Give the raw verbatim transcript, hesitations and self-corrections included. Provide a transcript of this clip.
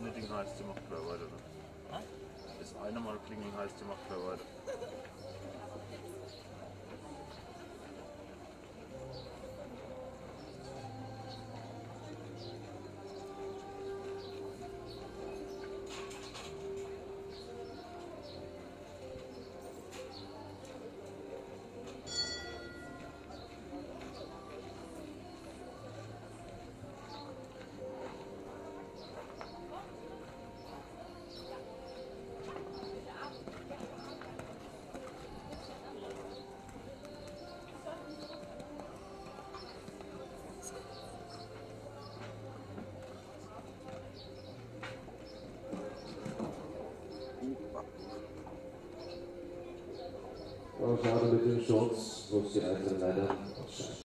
eine Ding heißt, die macht gleich weiter. Ne? Das eine Mal klingeln heißt, die macht gleich weiter. Aber schade mit den Shorts, wo es die einzelnen leider ausscheiden.